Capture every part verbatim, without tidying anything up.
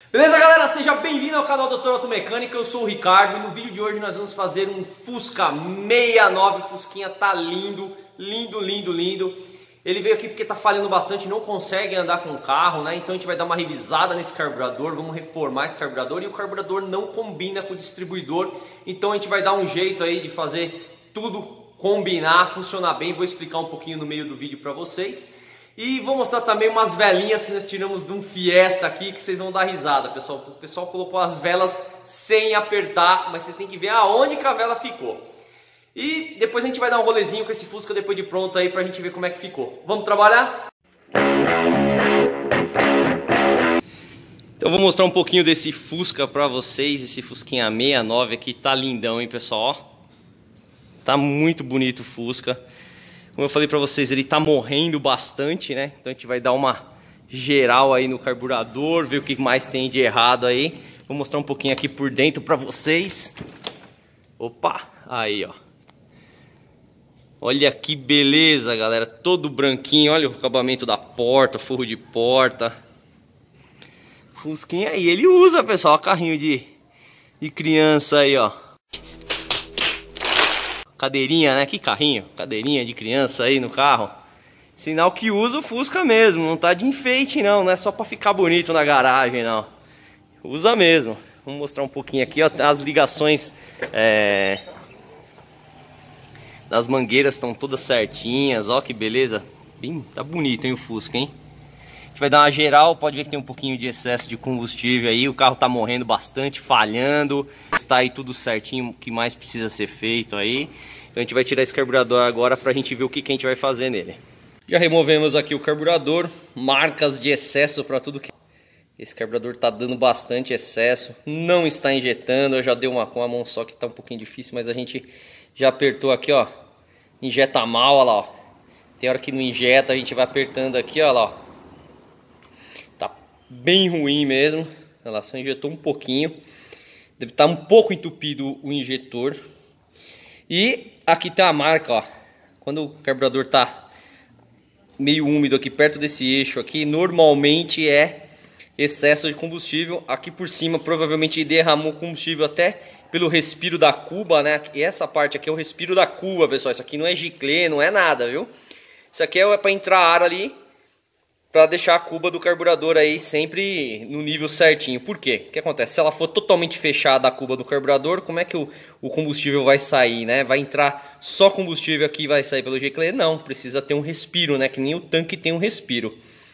Beleza, galera? Seja bem-vindo ao canal doutor Automecânica, eu sou o Ricardo e no vídeo de hoje nós vamos fazer um Fusca sessenta e nove, o Fusquinha tá lindo, lindo, lindo, lindo. Ele veio aqui porque tá falhando bastante, não consegue andar com o carro, né? Então a gente vai dar uma revisada nesse carburador, vamos reformar esse carburador e o carburador não combina com o distribuidor, então a gente vai dar um jeito aí de fazer tudo combinar, funcionar bem, vou explicar um pouquinho no meio do vídeo para vocês. E vou mostrar também umas velinhas que nós tiramos de um Fiesta aqui, que vocês vão dar risada, pessoal. O pessoal colocou as velas sem apertar, mas vocês têm que ver aonde que a vela ficou. E depois a gente vai dar um rolezinho com esse Fusca depois de pronto aí pra gente ver como é que ficou. Vamos trabalhar? Então eu vou mostrar um pouquinho desse Fusca pra vocês. Esse Fusquinha sessenta e nove aqui tá lindão, hein, pessoal? Tá muito bonito o Fusca. Como eu falei pra vocês, ele tá morrendo bastante, né? Então a gente vai dar uma geral aí no carburador, ver o que mais tem de errado aí. Vou mostrar um pouquinho aqui por dentro pra vocês. Opa, aí ó. Olha que beleza, galera. Todo branquinho, olha o acabamento da porta, forro de porta. Fusquinha aí, ele usa, pessoal, carrinho de, de criança aí, ó. Cadeirinha, né? Que carrinho? Cadeirinha de criança aí no carro. Sinal que usa o Fusca mesmo. Não tá de enfeite não. Não é só pra ficar bonito na garagem não. Usa mesmo. Vamos mostrar um pouquinho aqui, ó. As ligações é... das mangueiras estão todas certinhas. Ó que beleza. Bem, tá bonito, hein, o Fusca, hein? A gente vai dar uma geral. Pode ver que tem um pouquinho de excesso de combustível aí. O carro tá morrendo bastante, falhando. Está aí tudo certinho, o que mais precisa ser feito aí. Então a gente vai tirar esse carburador agora pra gente ver o que, que a gente vai fazer nele. Já removemos aqui o carburador. Marcas de excesso para tudo que... Esse carburador tá dando bastante excesso. Não está injetando. Eu já dei uma com a mão só que tá um pouquinho difícil. Mas a gente já apertou aqui, ó. Injeta mal, ó lá, ó. Tem hora que não injeta, a gente vai apertando aqui, ó lá, ó. Tá bem ruim mesmo. Olha lá, só injetou um pouquinho. Deve estar um pouco entupido o injetor. E aqui tem a marca, ó. Quando o carburador tá meio úmido aqui perto desse eixo aqui, normalmente é excesso de combustível. Aqui por cima provavelmente derramou combustível até pelo respiro da cuba, né? E essa parte aqui é o respiro da cuba, pessoal. Isso aqui não é giclê, não é nada, viu? Isso aqui é para entrar ar ali, para deixar a cuba do carburador aí sempre no nível certinho. Por quê? O que acontece? Se ela for totalmente fechada a cuba do carburador, como é que o, o combustível vai sair, né? Vai entrar só combustível aqui e vai sair pelo giclê? Não, precisa ter um respiro, né? Que nem o tanque tem um respiro.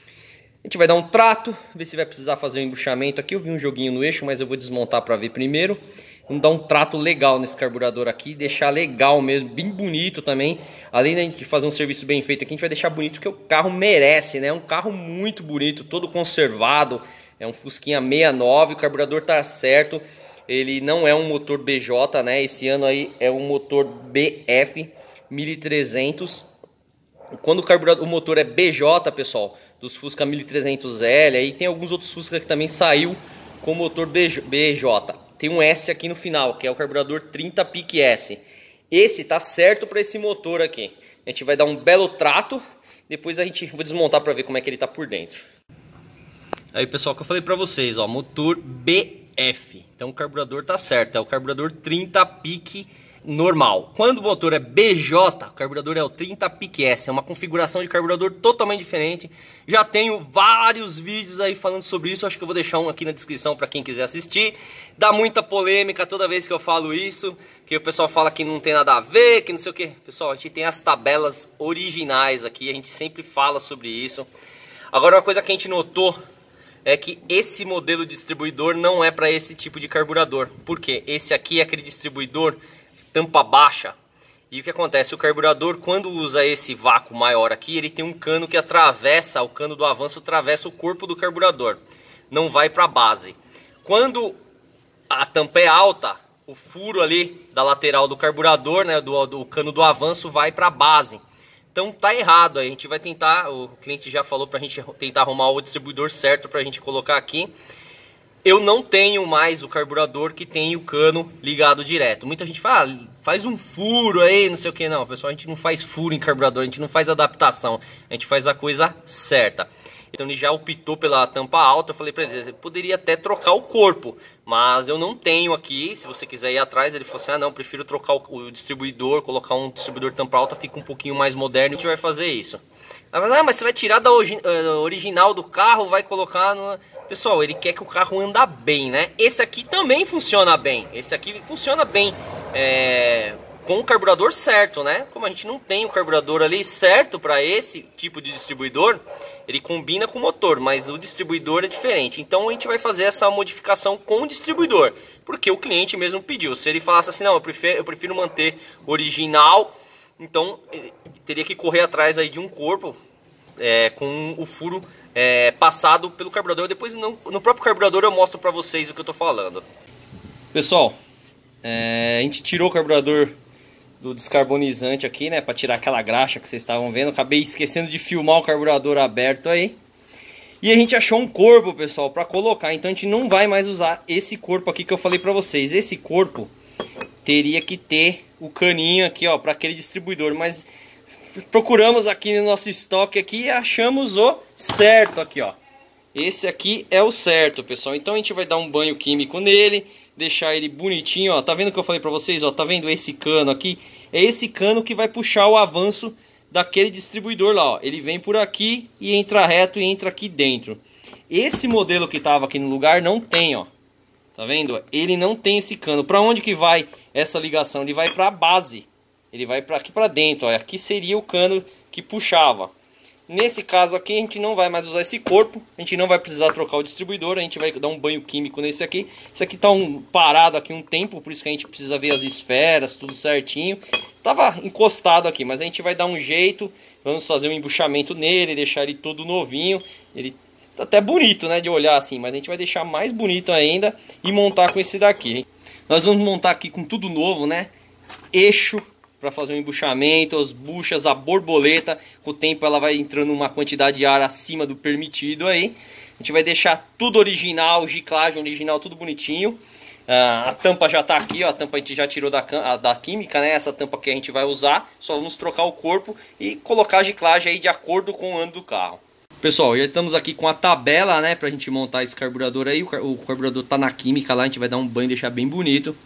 A gente vai dar um trato, ver se vai precisar fazer um embuchamento aqui. Eu vi um joguinho no eixo, mas eu vou desmontar para ver primeiro. Vamos dar um trato legal nesse carburador aqui, deixar legal mesmo, bem bonito também. Além de fazer um serviço bem feito aqui, a gente vai deixar bonito porque o carro merece, né? É um carro muito bonito, todo conservado. É um Fusquinha sessenta e nove, o carburador tá certo. Ele não é um motor B J, né? Esse ano aí é um motor B F mil e trezentos. Quando o, carburador, o motor é B J, pessoal, dos Fusca mil e trezentos L, aí tem alguns outros Fusca que também saiu com motor B J. Tem um S aqui no final, que é o carburador trinta P I C S. Esse tá certo para esse motor aqui. A gente vai dar um belo trato, depois a gente vou desmontar para ver como é que ele tá por dentro. Aí, pessoal, que eu falei para vocês, ó, motor B F. Então o carburador tá certo, é o carburador trinta P I C normal. Quando o motor é B J, o carburador é o trinta P I C S, é uma configuração de carburador totalmente diferente. Já tenho vários vídeos aí falando sobre isso, acho que eu vou deixar um aqui na descrição para quem quiser assistir. Dá muita polêmica toda vez que eu falo isso, que o pessoal fala que não tem nada a ver, que não sei o que. Pessoal, a gente tem as tabelas originais aqui, a gente sempre fala sobre isso. Agora, uma coisa que a gente notou é que esse modelo distribuidor não é para esse tipo de carburador. Por quê? Esse aqui é aquele distribuidor tampa baixa. E o que acontece? O carburador, quando usa esse vácuo maior aqui, ele tem um cano que atravessa, o cano do avanço atravessa o corpo do carburador, não vai para a base. Quando a tampa é alta, o furo ali da lateral do carburador, né, do, do cano do avanço, vai para a base. Então tá errado, a gente vai tentar, o cliente já falou pra gente tentar arrumar o distribuidor certo pra gente colocar aqui. Eu não tenho mais o carburador que tem o cano ligado direto. Muita gente fala, ah, faz um furo aí, não sei o que. Não, pessoal, a gente não faz furo em carburador, a gente não faz adaptação. A gente faz a coisa certa. Então ele já optou pela tampa alta. Eu falei para ele, poderia até trocar o corpo, mas eu não tenho aqui. Se você quiser ir atrás, ele falou assim, ah não, prefiro trocar o, o distribuidor, colocar um distribuidor tampa alta, fica um pouquinho mais moderno, a gente vai fazer isso. Ah, mas você vai tirar da original do carro, vai colocar no... Pessoal, ele quer que o carro anda bem, né? Esse aqui também funciona bem. Esse aqui funciona bem é... com o carburador certo, né? Como a gente não tem o carburador ali certo para esse tipo de distribuidor, ele combina com o motor, mas o distribuidor é diferente. Então a gente vai fazer essa modificação com o distribuidor, porque o cliente mesmo pediu. Se ele falasse assim, não, eu prefiro, eu prefiro manter original, então teria que correr atrás aí de um corpo é, com o furo é, passado pelo carburador. Depois no, no próprio carburador eu mostro para vocês o que eu tô falando. Pessoal, é, a gente tirou o carburador do descarbonizante aqui, né, para tirar aquela graxa que vocês estavam vendo. Acabei esquecendo de filmar o carburador aberto aí. E a gente achou um corpo, pessoal, para colocar. Então a gente não vai mais usar esse corpo aqui que eu falei para vocês. Esse corpo teria que ter o caninho aqui, ó, para aquele distribuidor, mas procuramos aqui no nosso estoque aqui e achamos o certo aqui, ó. Esse aqui é o certo, pessoal. Então a gente vai dar um banho químico nele, deixar ele bonitinho, ó. Tá vendo o que eu falei pra vocês, ó? Tá vendo esse cano aqui? É esse cano que vai puxar o avanço daquele distribuidor lá, ó. Ele vem por aqui e entra reto e entra aqui dentro. Esse modelo que tava aqui no lugar não tem, ó. Tá vendo? Ele não tem esse cano. Pra onde que vai essa ligação? Ele vai pra base. Ele vai pra aqui pra dentro, ó. Aqui seria o cano que puxava. Nesse caso aqui a gente não vai mais usar esse corpo, a gente não vai precisar trocar o distribuidor, a gente vai dar um banho químico nesse aqui. Esse aqui tá um, parado aqui um tempo, por isso que a gente precisa ver as esferas, tudo certinho. Tava encostado aqui, mas a gente vai dar um jeito, vamos fazer um embuchamento nele, deixar ele todo novinho. Ele tá até bonito, né, de olhar assim, mas a gente vai deixar mais bonito ainda e montar com esse daqui. Nós vamos montar aqui com tudo novo, né, eixo para fazer um embuchamento, as buchas, a borboleta. Com o tempo ela vai entrando uma quantidade de ar acima do permitido aí. A gente vai deixar tudo original, giclagem original, tudo bonitinho. Ah, a tampa já tá aqui, ó, a tampa a gente já tirou da, da química, né? Essa tampa que a gente vai usar. Só vamos trocar o corpo e colocar a giclagem aí de acordo com o ano do carro. Pessoal, já estamos aqui com a tabela, né, pra gente montar esse carburador aí. O carburador tá na química lá, a gente vai dar um banho e deixar bem bonito.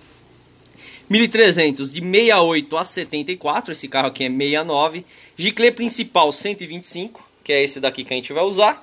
mil e trezentos de sessenta e oito a setenta e quatro, esse carro aqui é sessenta e nove. Giclê principal cento e vinte e cinco, que é esse daqui que a gente vai usar.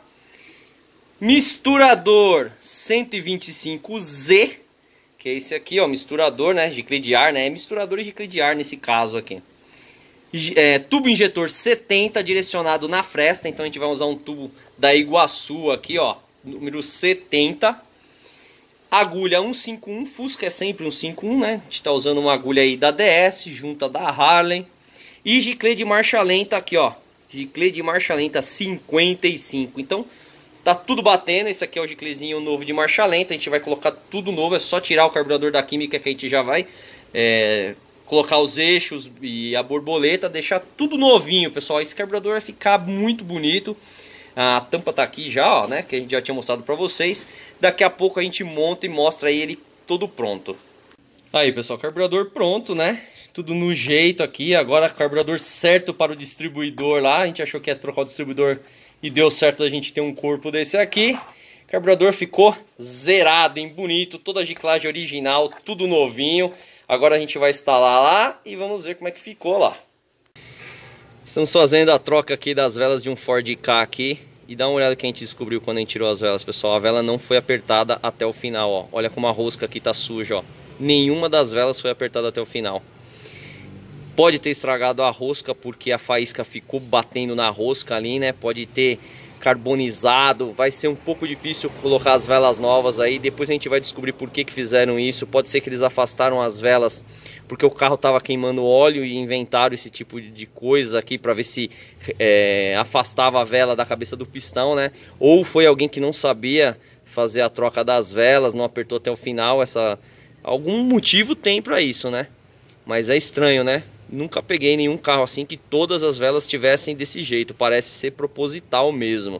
Misturador cento e vinte e cinco Z, que é esse aqui, ó, misturador, né, giclê de ar, né, é misturador e giclê de ar nesse caso aqui. É, tubo injetor setenta, direcionado na fresta, então a gente vai usar um tubo da Iguaçu aqui, ó, número setenta. Agulha cento e cinquenta e um, Fusca é sempre cento e cinquenta e um, né? A gente tá usando uma agulha aí da D S, junta da Harley. E giclê de marcha lenta aqui, ó. Giclê de marcha lenta cinquenta e cinco. Então, tá tudo batendo. Esse aqui é o giclezinho novo de marcha lenta. A gente vai colocar tudo novo. É só tirar o carburador da química que a gente já vai é, colocar os eixos e a borboleta. Deixar tudo novinho, pessoal. Esse carburador vai ficar muito bonito. A tampa tá aqui já, ó, né? Que a gente já tinha mostrado pra vocês. Daqui a pouco a gente monta e mostra ele todo pronto. Aí, pessoal, carburador pronto, né? Tudo no jeito aqui. Agora carburador certo para o distribuidor lá. A gente achou que ia trocar o distribuidor e deu certo a gente ter um corpo desse aqui. Carburador ficou zerado, hein? Bonito. Toda a giclagem original, tudo novinho. Agora a gente vai instalar lá e vamos ver como é que ficou lá. Estamos fazendo a troca aqui das velas de um Ford Ka aqui. E dá uma olhada que a gente descobriu quando a gente tirou as velas, pessoal. A vela não foi apertada até o final, ó. Olha como a rosca aqui tá suja, ó. Nenhuma das velas foi apertada até o final. Pode ter estragado a rosca porque a faísca ficou batendo na rosca ali, né? Pode ter carbonizado. Vai ser um pouco difícil colocar as velas novas aí. Depois a gente vai descobrir por que que fizeram isso. Pode ser que eles afastaram as velas porque o carro estava queimando óleo e inventaram esse tipo de coisa aqui para ver se é, afastava a vela da cabeça do pistão, né? Ou foi alguém que não sabia fazer a troca das velas, não apertou até o final. Essa... Algum motivo tem para isso, né? Mas é estranho, né? Nunca peguei nenhum carro assim que todas as velas tivessem desse jeito. Parece ser proposital mesmo.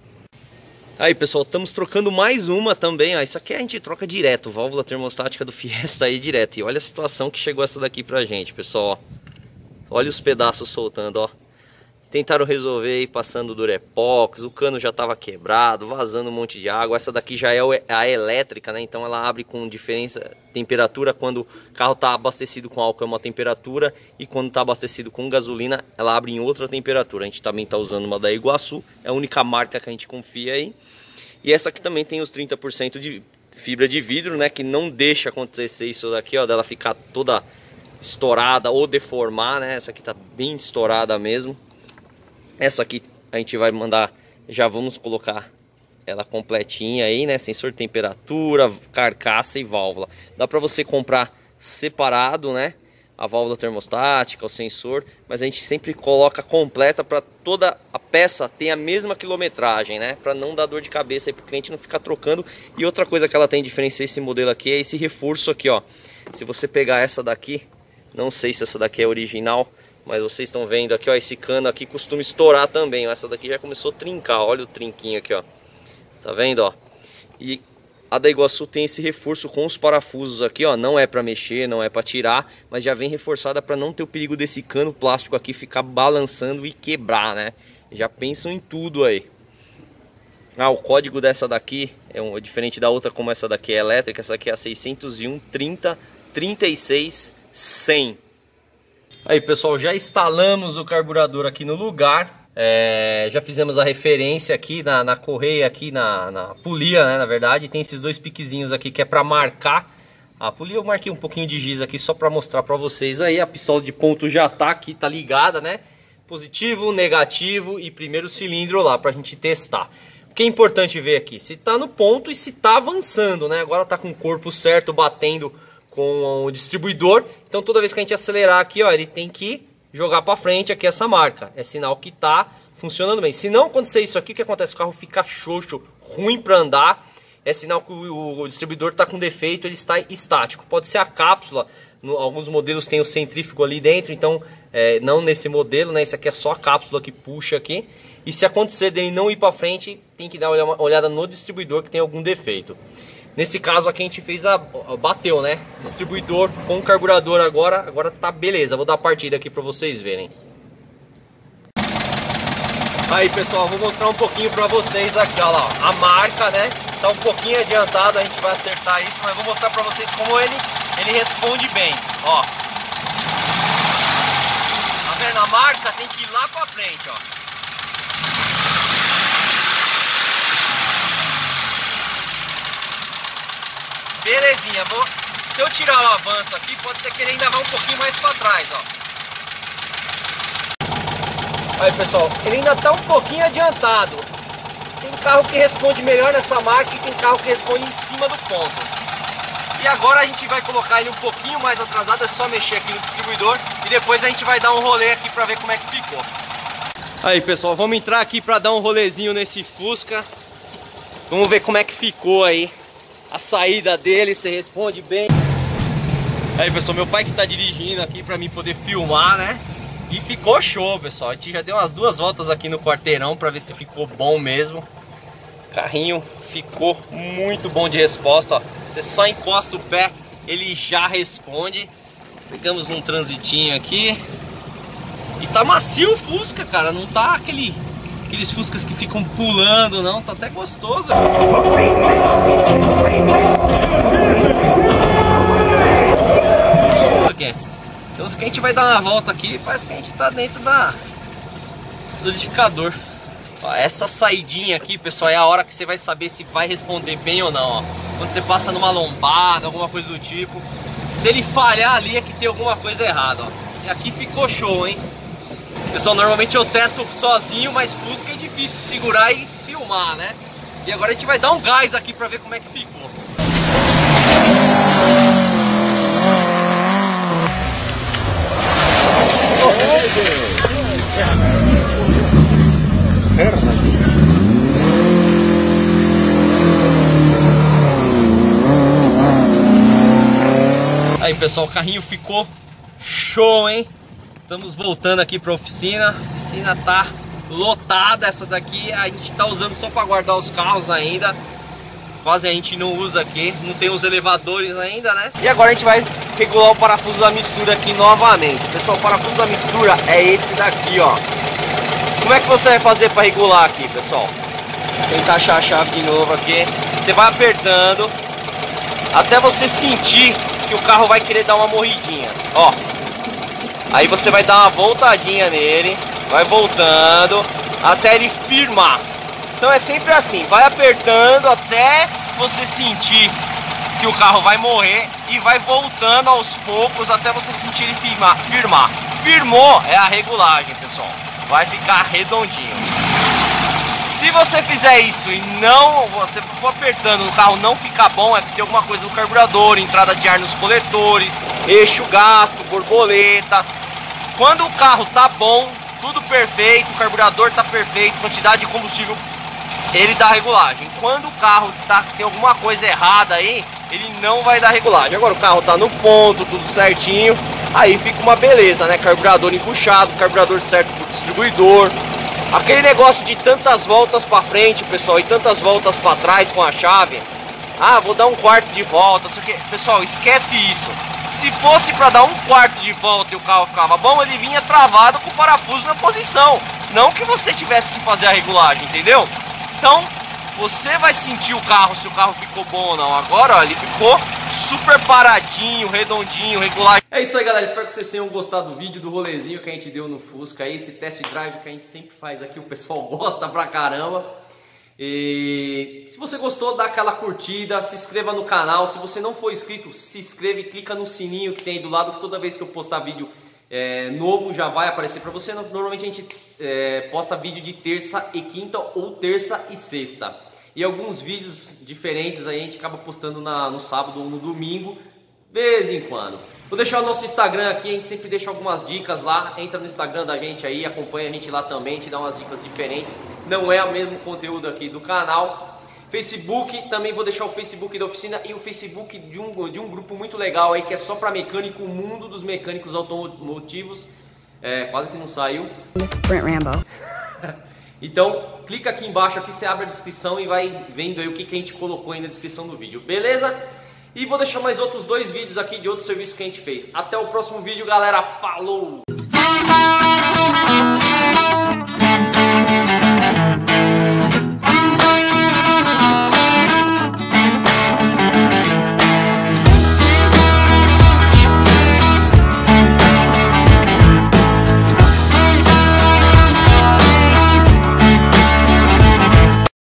Aí, pessoal, estamos trocando mais uma também, ó. Isso aqui a gente troca direto, válvula termostática do Fiesta aí direto. E olha a situação que chegou essa daqui pra gente, pessoal, ó. Olha os pedaços soltando, ó. Tentaram resolver aí passando Durepox, o cano já estava quebrado, vazando um monte de água. Essa daqui já é a elétrica, né? Então ela abre com diferença temperatura. Quando o carro está abastecido com álcool é uma temperatura, e quando está abastecido com gasolina ela abre em outra temperatura. A gente também está usando uma da Iguaçu, é a única marca que a gente confia aí. E essa aqui também tem os trinta por cento de fibra de vidro, né? Que não deixa acontecer isso daqui, ó, dela ficar toda estourada ou deformar, né? Essa aqui tá bem estourada mesmo. Essa aqui a gente vai mandar, já vamos colocar ela completinha aí, né? Sensor de temperatura, carcaça e válvula. Dá pra você comprar separado, né? A válvula termostática, o sensor, mas a gente sempre coloca completa para toda a peça ter a mesma quilometragem, né? Para não dar dor de cabeça aí pro cliente não ficar trocando. E outra coisa que ela tem diferenciar esse modelo aqui é esse reforço aqui, ó. Se você pegar essa daqui, não sei se essa daqui é original, mas vocês estão vendo aqui, ó, esse cano aqui costuma estourar também, ó. Essa daqui já começou a trincar, olha o trinquinho aqui, ó. Tá vendo, ó? E a da Iguaçu tem esse reforço com os parafusos aqui, ó. Não é para mexer, não é para tirar, mas já vem reforçada para não ter o perigo desse cano plástico aqui ficar balançando e quebrar, né? Já pensam em tudo aí. Ah, o código dessa daqui é um, diferente da outra, como essa daqui é elétrica. Essa aqui é a seiscentos e um, trinta, trinta e seis, cem. Aí, pessoal, já instalamos o carburador aqui no lugar. É, já fizemos a referência aqui na, na correia, aqui na, na polia, né, na verdade. Tem esses dois piquezinhos aqui que é para marcar a polia. Eu marquei um pouquinho de giz aqui só para mostrar para vocês aí. A pistola de ponto já tá aqui, tá ligada, né? Positivo, negativo e primeiro cilindro lá pra gente testar. O que é importante ver aqui, se tá no ponto e se tá avançando, né? Agora tá com o corpo certo, batendo com o distribuidor. Então toda vez que a gente acelerar aqui, ó, ele tem que jogar para frente aqui essa marca. É sinal que tá funcionando bem. Se não acontecer isso aqui, o que acontece? O carro fica xoxo, ruim para andar. É sinal que o, o distribuidor está com defeito, ele está estático. Pode ser a cápsula. No, alguns modelos tem o centrífugo ali dentro, então é, não nesse modelo, né? Esse aqui é só a cápsula que puxa aqui. E se acontecer dele não ir para frente, tem que dar uma olhada no distribuidor que tem algum defeito. Nesse caso aqui a gente fez a, a bateu, né? Distribuidor com carburador agora, agora tá beleza. Vou dar a partida aqui para vocês verem. Aí, pessoal, vou mostrar um pouquinho para vocês aqui, ó lá, a marca, né? Tá um pouquinho adiantado, a gente vai acertar isso, mas vou mostrar para vocês como ele ele responde bem, ó. Tá vendo? A marca tem que ir lá para frente, ó. Belezinha, vou... se eu tirar o avanço aqui, pode ser que ele ainda vá um pouquinho mais para trás, ó. Aí, pessoal, ele ainda tá um pouquinho adiantado. Tem carro que responde melhor nessa marca e tem carro que responde em cima do ponto. E agora a gente vai colocar ele um pouquinho mais atrasado, é só mexer aqui no distribuidor e depois a gente vai dar um rolê aqui para ver como é que ficou. Aí, pessoal, vamos entrar aqui para dar um rolezinho nesse Fusca. Vamos ver como é que ficou aí a saída dele, se responde bem. Aí, pessoal, meu pai que tá dirigindo aqui para mim poder filmar, né? E ficou show, pessoal. A gente já deu umas duas voltas aqui no quarteirão para ver se ficou bom mesmo. O carrinho ficou muito bom de resposta, ó. Você só encosta o pé, ele já responde. Pegamos um transitinho aqui. E tá macio o Fusca, cara. Não tá aquele, aqueles Fuscas que ficam pulando, não. Tá até gostoso. Aqui. Então, se a gente vai dar uma volta aqui, parece que a gente tá dentro da, do liquidificador. Ó, essa saidinha aqui, pessoal, é a hora que você vai saber se vai responder bem ou não, ó. Quando você passa numa lombada, alguma coisa do tipo. Se ele falhar ali é que tem alguma coisa errada, ó. E aqui ficou show, hein? Pessoal, normalmente eu testo sozinho, mas Fusca é difícil segurar e filmar, né? E agora a gente vai dar um gás aqui pra ver como é que ficou. Aí, pessoal, o carrinho ficou show, hein? Estamos voltando aqui para a oficina. A oficina tá lotada. Essa daqui a gente tá usando só para guardar os carros ainda. Quase a gente não usa aqui. Não tem os elevadores ainda, né? E agora a gente vai regular o parafuso da mistura aqui novamente. Pessoal, o parafuso da mistura é esse daqui, ó. Como é que você vai fazer para regular aqui, pessoal? Vou tentar achar a chave de novo aqui. Você vai apertando até você sentir que o carro vai querer dar uma morridinha. Ó. Aí você vai dar uma voltadinha nele, vai voltando até ele firmar. Então é sempre assim, vai apertando até você sentir que o carro vai morrer e vai voltando aos poucos até você sentir ele firmar. Firmar. Firmou é a regulagem, pessoal. Vai ficar redondinho. Se você fizer isso e não, você for apertando no carro não ficar bom, é porque tem alguma coisa no carburador, entrada de ar nos coletores, eixo gasto, borboleta. Quando o carro tá bom, tudo perfeito, o carburador tá perfeito, quantidade de combustível, ele dá regulagem. Quando o carro está, tem alguma coisa errada aí, ele não vai dar regulagem. Agora o carro tá no ponto, tudo certinho, aí fica uma beleza, né? Carburador empuxado, carburador certo pro distribuidor. Aquele negócio de tantas voltas para frente, pessoal, e tantas voltas para trás com a chave. Ah, vou dar um quarto de volta, isso aqui. Pessoal, esquece isso. Se fosse para dar um quarto de volta e o carro ficava bom, ele vinha travado com o parafuso na posição. Não que você tivesse que fazer a regulagem, entendeu? Então, você vai sentir o carro, se o carro ficou bom ou não. Agora, ó, ele ficou super paradinho, redondinho, regular. É isso aí, galera, espero que vocês tenham gostado do vídeo, do rolezinho que a gente deu no Fusca aí, esse test drive que a gente sempre faz aqui, o pessoal gosta pra caramba. E se você gostou, dá aquela curtida, se inscreva no canal. Se você não for inscrito, se inscreve, clica no sininho que tem aí do lado, que toda vez que eu postar vídeo é, novo já vai aparecer pra você. Normalmente a gente é, posta vídeo de terça e quinta ou terça e sexta. E alguns vídeos diferentes aí a gente acaba postando na, no sábado ou no domingo, de vez em quando. Vou deixar o nosso Instagram aqui, a gente sempre deixa algumas dicas lá. Entra no Instagram da gente aí, acompanha a gente lá também, te dá umas dicas diferentes. Não é o mesmo conteúdo aqui do canal. Facebook, também vou deixar o Facebook da oficina e o Facebook de um, de um grupo muito legal aí, que é só para mecânico, o mundo dos mecânicos automotivos. É, quase que não saiu. Brent Rambo. Então, clica aqui embaixo, aqui você abre a descrição e vai vendo aí o que, que a gente colocou aí na descrição do vídeo, beleza? E vou deixar mais outros dois vídeos aqui de outros serviços que a gente fez. Até o próximo vídeo, galera. Falou!